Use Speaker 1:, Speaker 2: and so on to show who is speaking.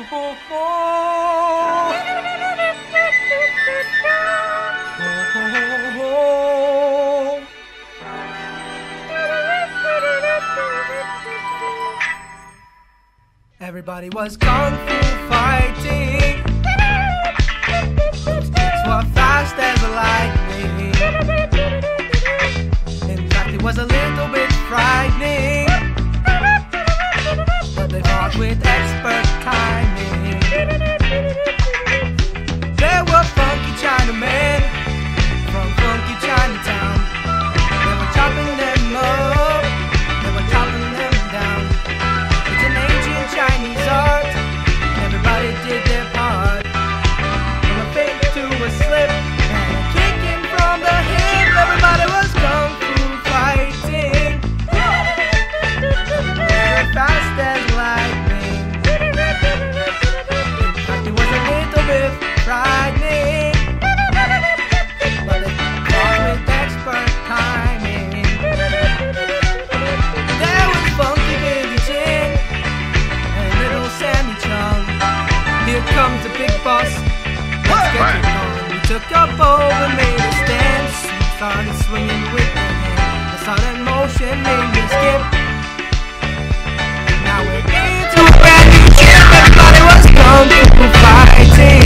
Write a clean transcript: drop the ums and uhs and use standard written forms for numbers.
Speaker 1: Everybody was kung fu fighting. Sticks were fast as lightning. In fact, it was a little bit frightening, but they fought with expert timing. There were funky Chinamen from funky Chinatown. They were chopping them up, they were chopping them down. It's an ancient Chinese art, everybody did their part. From a fake to a slip, and a kicking from the hip. Everybody was kung fu fighting. They were fast as lightning. In fact, it was a little bit frightening, but they fought with expert timing. There was funky Billy Chin and little Sammy Chung. Here comes the big boss, let's get it on. We took up over, made a stance, started swinging with the hand. The sudden motion made me skip. Now we're into a brand new trip. Everybody was kung fu fighting.